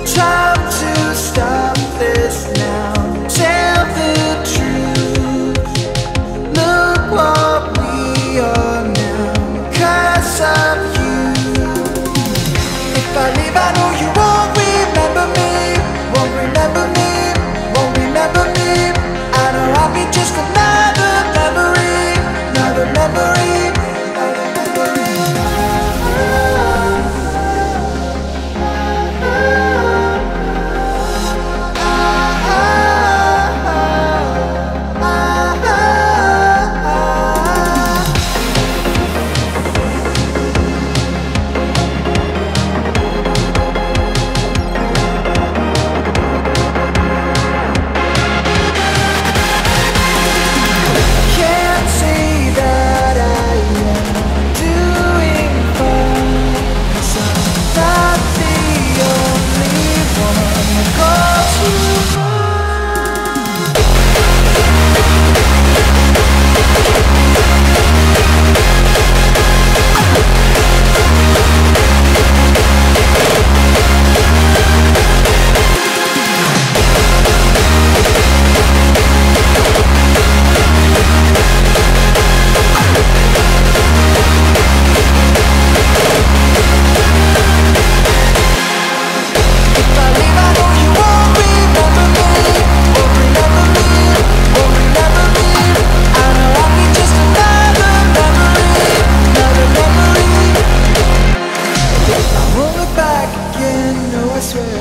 Time to stop this now. Tell the truth. Look what we are now, 'cause of you. If I leave, I know you won't remember me. Won't remember me. Won't remember me. I know I'll be just another memory. Another memory. Another memory. Can't say that I am doing fine, 'cause I'm not the only one who calls you mine. If I leave, I know you won't remember me. Won't remember me. Won't remember me. I know I'll be just another memory. Another memory. I won't look back again, no I swear.